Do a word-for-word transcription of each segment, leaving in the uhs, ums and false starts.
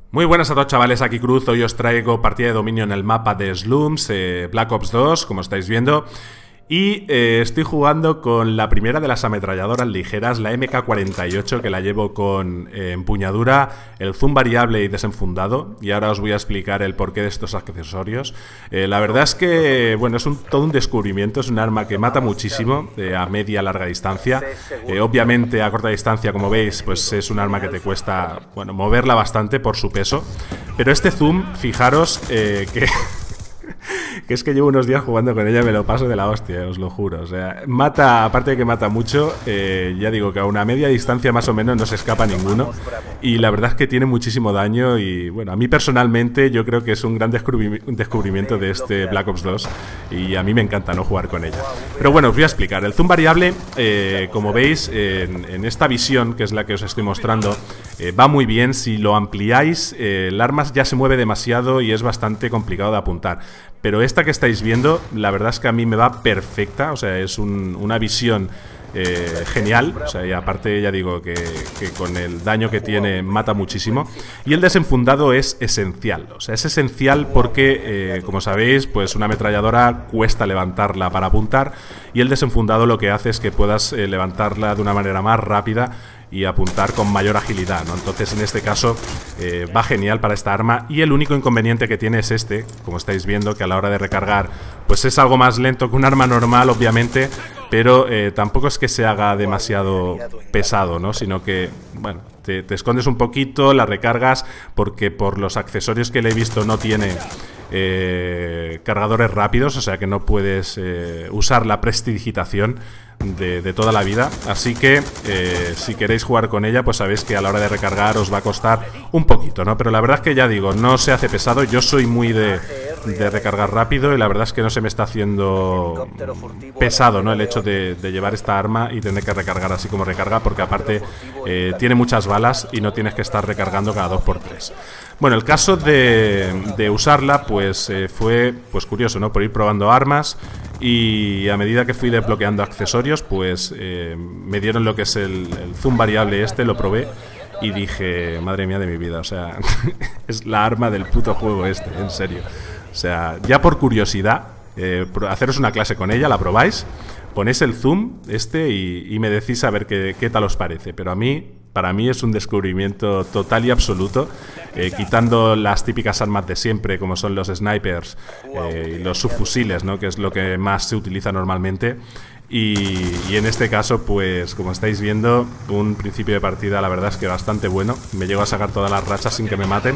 Muy buenas a todos, chavales, aquí Cruz. Hoy os traigo partida de dominio en el mapa de Slums, eh, Black Ops dos, como estáis viendo. Y eh, estoy jugando con la primera de las ametralladoras ligeras, la M K cuarenta y ocho, que la llevo con eh, empuñadura, el zoom variable y desenfundado. Y ahora os voy a explicar el porqué de estos accesorios. Eh, la verdad es que, bueno, es un, todo un descubrimiento. Es un arma que mata muchísimo eh, a media larga distancia. Eh, obviamente a corta distancia, como veis, pues es un arma que te cuesta, bueno, moverla bastante por su peso. Pero este zoom, fijaros eh, que... que es que llevo unos días jugando con ella, me lo paso de la hostia, os lo juro. O sea, mata, aparte de que mata mucho, eh, ya digo que a una media distancia más o menos no se escapa ninguno. Y la verdad es que tiene muchísimo daño y, bueno, a mí personalmente yo creo que es un gran descubri descubrimiento de este Black Ops dos. Y a mí me encanta no jugar con ella. Pero bueno, os voy a explicar. El zoom variable, eh, como veis, en, en esta visión, que es la que os estoy mostrando, eh, va muy bien. Si lo ampliáis, eh, el arma ya se mueve demasiado y es bastante complicado de apuntar. Pero esta que estáis viendo, la verdad es que a mí me va perfecta. O sea, es un, una visión eh, genial. O sea, y aparte ya digo que, que con el daño que tiene mata muchísimo. Y el desenfundado es esencial. O sea, es esencial porque, eh, como sabéis, pues una ametralladora cuesta levantarla para apuntar. Y el desenfundado lo que hace es que puedas eh, levantarla de una manera más rápida y apuntar con mayor agilidad, ¿no? Entonces, en este caso, eh, va genial para esta arma. Y el único inconveniente que tiene es este, como estáis viendo, que a la hora de recargar, pues es algo más lento que un arma normal, obviamente, pero eh, tampoco es que se haga demasiado pesado, ¿no? Sino que, bueno, te, te escondes un poquito, la recargas, porque por los accesorios que le he visto no tiene eh, cargadores rápidos, o sea que no puedes eh, usar la prestidigitación De, de toda la vida. Así que eh, si queréis jugar con ella, pues sabéis que a la hora de recargar os va a costar un poquito, ¿no? Pero la verdad es que ya digo, no se hace pesado. Yo soy muy de, de recargar rápido y la verdad es que no se me está haciendo pesado, ¿no? El hecho de, de llevar esta arma y tener que recargar así como recarga, porque aparte eh, tiene muchas balas y no tienes que estar recargando cada dos por tres. Bueno, el caso de, de usarla, pues eh, fue pues curioso, ¿no? Por ir probando armas. Y a medida que fui desbloqueando accesorios, pues eh, me dieron lo que es el, el zoom variable este, lo probé y dije, madre mía de mi vida, o sea, es la arma del puto juego este, en serio. O sea, ya por curiosidad, eh, haceros una clase con ella, la probáis, ponéis el zoom este y, y me decís a ver qué, qué tal os parece. Pero a mí, para mí es un descubrimiento total y absoluto, eh, quitando las típicas armas de siempre, como son los snipers eh, y los subfusiles, ¿no? Que es lo que más se utiliza normalmente. Y, y en este caso, pues como estáis viendo, un principio de partida la verdad es que bastante bueno. Me llego a sacar todas las rachas sin que me maten.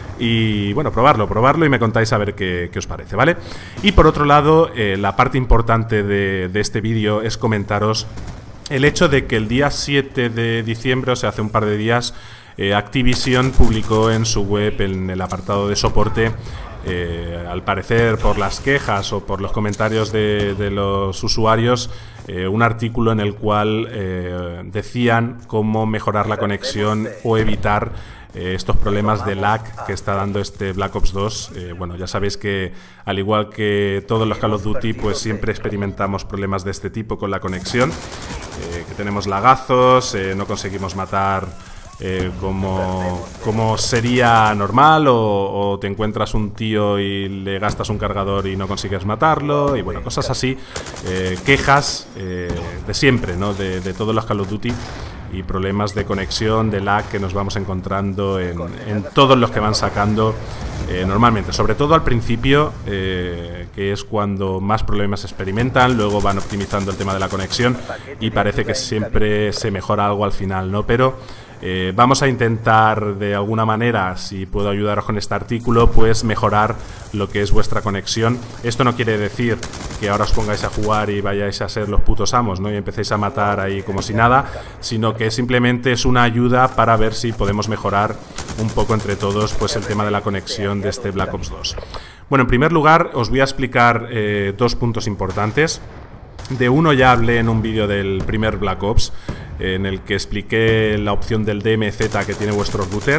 Y bueno, probarlo, probarlo y me contáis a ver qué, qué os parece, ¿vale? Y por otro lado, eh, la parte importante de, de este vídeo es comentaros el hecho de que el día siete de diciembre, o sea, hace un par de días, eh, Activision publicó en su web, en el apartado de soporte, eh, al parecer por las quejas o por los comentarios de, de los usuarios, eh, un artículo en el cual eh, decían cómo mejorar la conexión o evitar eh, estos problemas de lag que está dando este Black Ops dos. Eh, bueno, ya sabéis que al igual que todos los Call of Duty, pues siempre experimentamos problemas de este tipo con la conexión. Eh, que tenemos lagazos, eh, no conseguimos matar eh, como, como sería normal, o, o te encuentras un tío y le gastas un cargador y no consigues matarlo, y bueno, cosas así, eh, quejas eh, de siempre, ¿no? De, de todos los Call of Duty, y problemas de conexión, de lag que nos vamos encontrando en, en todos los que van sacando eh, normalmente, sobre todo al principio, eh, que es cuando más problemas se experimentan. Luego van optimizando el tema de la conexión y parece que siempre se mejora algo al final, ¿no? Pero eh, vamos a intentar de alguna manera, si puedo ayudaros con este artículo, pues mejorar lo que es vuestra conexión. Esto no quiere decir que ahora os pongáis a jugar y vayáis a ser los putos amos, ¿no? Y empecéis a matar ahí como si nada, sino que simplemente es una ayuda para ver si podemos mejorar un poco entre todos, pues el tema de la conexión de este Black Ops dos. Bueno, en primer lugar os voy a explicar eh, dos puntos importantes. De uno ya hablé en un vídeo del primer Black Ops, en el que expliqué la opción del D M Z que tiene vuestro router.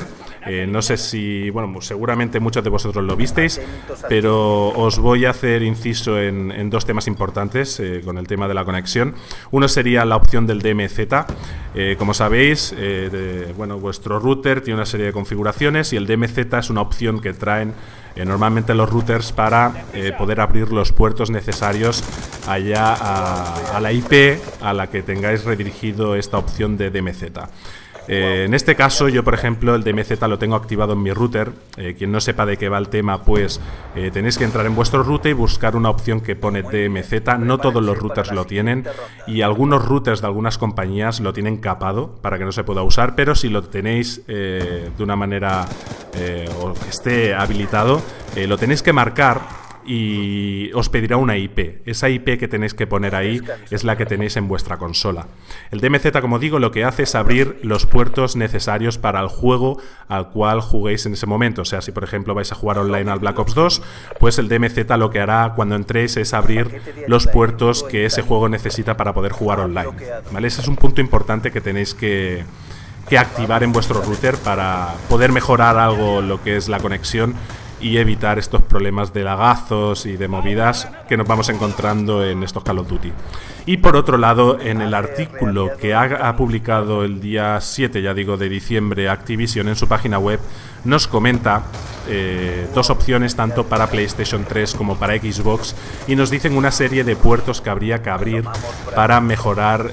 Eh, no sé si, bueno, seguramente muchos de vosotros lo visteis, pero os voy a hacer inciso en, en dos temas importantes eh, con el tema de la conexión. Uno sería la opción del D M Z. Eh, como sabéis, eh, de, bueno, vuestro router tiene una serie de configuraciones y el D M Z es una opción que traen eh, normalmente los routers para eh, poder abrir los puertos necesarios allá a, a la I P a la que tengáis redirigido esta opción de D M Z. Eh, en este caso yo, por ejemplo, el D M Z lo tengo activado en mi router. Eh, quien no sepa de qué va el tema, pues eh, tenéis que entrar en vuestro router y buscar una opción que pone D M Z. No todos los routers lo tienen y algunos routers de algunas compañías lo tienen capado para que no se pueda usar, pero si lo tenéis eh, de una manera eh, o que esté habilitado, eh, lo tenéis que marcar y os pedirá una I P. Esa I P que tenéis que poner ahí es la que tenéis en vuestra consola. El D M Z, como digo, lo que hace es abrir los puertos necesarios para el juego al cual juguéis en ese momento. O sea, si por ejemplo vais a jugar online al Black Ops dos, pues el D M Z lo que hará cuando entréis es abrir los puertos que ese juego necesita para poder jugar online, ¿vale? Ese es un punto importante que tenéis que, que activar en vuestro router para poder mejorar algo lo que es la conexión y evitar estos problemas de lagazos y de movidas que nos vamos encontrando en estos Call of Duty. Y por otro lado, en el artículo que ha, ha publicado el día siete, ya digo, de diciembre, Activision en su página web, nos comenta eh, dos opciones tanto para PlayStation tres como para Xbox y nos dicen una serie de puertos que habría que abrir para mejorar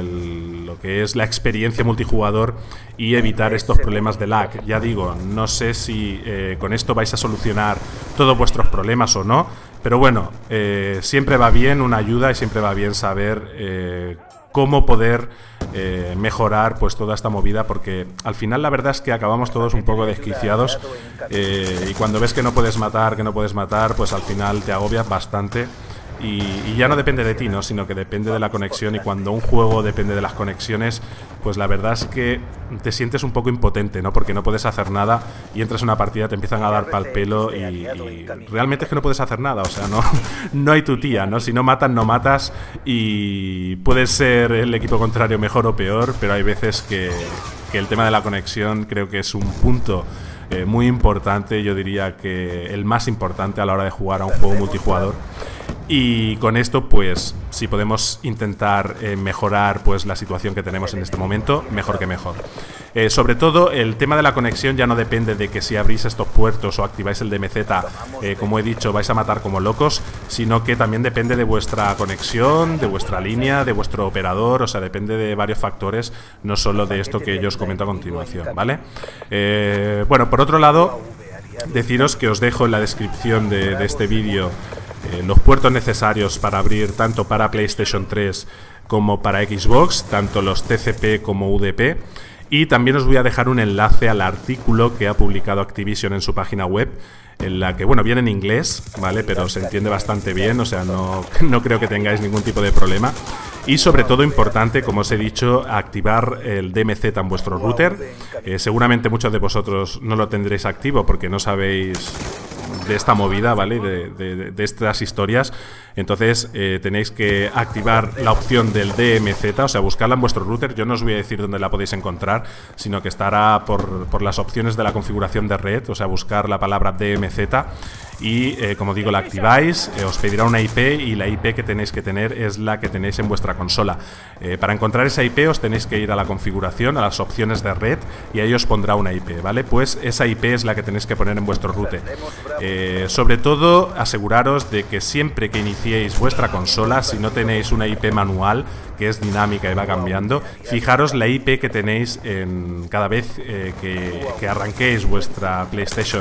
el, lo que es la experiencia multijugador y evitar estos problemas de lag. Ya digo, no sé si eh, con esto vais a solucionar todos vuestros problemas o no, pero bueno, eh, siempre va bien una ayuda y siempre va bien saber eh, cómo poder eh, mejorar pues toda esta movida, porque al final la verdad es que acabamos todos un poco desquiciados eh, y cuando ves que no puedes matar, que no puedes matar, pues al final te agobias bastante. Y, y ya no depende de ti, ¿no? Sino que depende de la conexión, y cuando un juego depende de las conexiones, pues la verdad es que te sientes un poco impotente, ¿no? Porque no puedes hacer nada y entras en una partida, te empiezan a dar pal pelo y, y realmente es que no puedes hacer nada, o sea, no, no hay tu tía, ¿no? Si no matas, no matas y puede ser el equipo contrario mejor o peor, pero hay veces que, que el tema de la conexión creo que es un punto eh, muy importante, yo diría que el más importante a la hora de jugar a un juego multijugador. Y con esto, pues, si podemos intentar eh, mejorar pues la situación que tenemos en este momento, mejor que mejor. Eh, sobre todo, el tema de la conexión ya no depende de que si abrís estos puertos o activáis el D M Z, eh, como he dicho, vais a matar como locos, sino que también depende de vuestra conexión, de vuestra línea, de vuestro operador, o sea, depende de varios factores, no solo de esto que yo os comento a continuación, ¿vale? Eh, bueno, por otro lado, deciros que os dejo en la descripción de, de este vídeo Eh, los puertos necesarios para abrir tanto para PlayStation tres como para Xbox, tanto los T C P como U D P, y también os voy a dejar un enlace al artículo que ha publicado Activision en su página web, en la que, bueno, viene en inglés, ¿vale? Pero se entiende bastante bien, o sea, no, no creo que tengáis ningún tipo de problema. Y sobre todo, importante, como os he dicho, activar el D M Z en vuestro router. Eh, seguramente muchos de vosotros no lo tendréis activo porque no sabéis de esta movida, ¿vale? De, de, de estas historias. Entonces eh, tenéis que activar la opción del D M Z, o sea, buscarla en vuestro router. Yo no os voy a decir dónde la podéis encontrar, sino que estará por, por las opciones de la configuración de red, o sea, buscar la palabra D M Z y, eh, como digo, la activáis, eh, os pedirá una I P y la I P que tenéis que tener es la que tenéis en vuestra consola. Eh, para encontrar esa I P os tenéis que ir a la configuración, a las opciones de red, y ahí os pondrá una I P, ¿vale? Pues esa I P es la que tenéis que poner en vuestro router. Eh, sobre todo, aseguraros de que siempre que iniciéis vuestra consola, si no tenéis una I P manual, que es dinámica y va cambiando, fijaros la I P que tenéis en cada vez eh, que, que arranquéis vuestra PlayStation,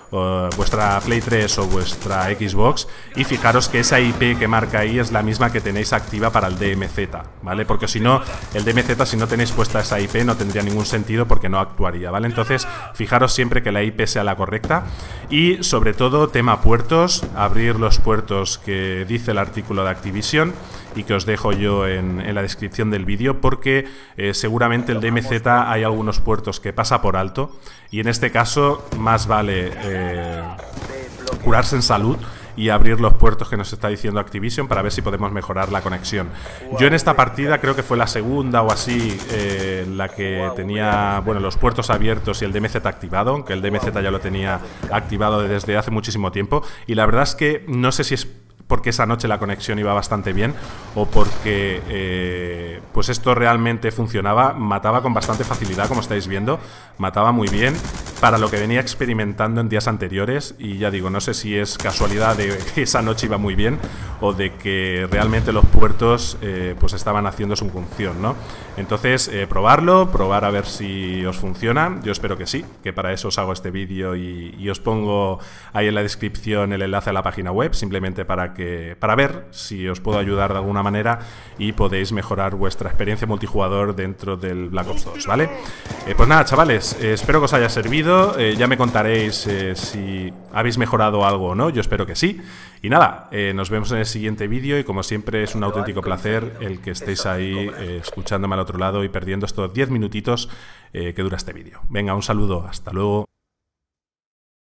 o vuestra Play tres o vuestra Xbox, y fijaros que esa I P que marca ahí es la misma que tenéis activa para el D M Z, ¿vale? Porque si no, el D M Z, si no tenéis puesta esa I P, no tendría ningún sentido porque no actuaría, ¿vale? Entonces, fijaros siempre que la I P sea la correcta. Y sobre todo, tema puertos, abrir los puertos que dice el artículo de Activision y que os dejo yo en, en la descripción del vídeo, porque eh, seguramente el D M Z hay algunos puertos que pasa por alto, y en este caso más vale eh, curarse en salud y abrir los puertos que nos está diciendo Activision para ver si podemos mejorar la conexión. Yo en esta partida creo que fue la segunda o así eh, la que tenía, bueno, los puertos abiertos y el D M Z activado, aunque el D M Z ya lo tenía activado desde hace muchísimo tiempo, y la verdad es que no sé si es porque esa noche la conexión iba bastante bien o porque eh, pues esto realmente funcionaba, mataba con bastante facilidad, como estáis viendo, mataba muy bien para lo que venía experimentando en días anteriores, y ya digo, no sé si es casualidad de que esa noche iba muy bien o de que realmente los puertos eh, pues estaban haciendo su función, ¿no? Entonces, eh, probarlo, probar a ver si os funciona. Yo espero que sí, que para eso os hago este vídeo y, y os pongo ahí en la descripción el enlace a la página web, simplemente para que para ver si os puedo ayudar de alguna manera y podéis mejorar vuestra experiencia multijugador dentro del Black Ops dos, ¿vale? Eh, pues nada, chavales, eh, espero que os haya servido. Eh, ya me contaréis eh, si habéis mejorado algo o no. Yo espero que sí. Y nada, eh, nos vemos en el siguiente vídeo, y como siempre es un auténtico placer el que estéis ahí eh, escuchándome al otro lado y perdiendo estos diez minutitos eh, que dura este vídeo. Venga, un saludo, hasta luego.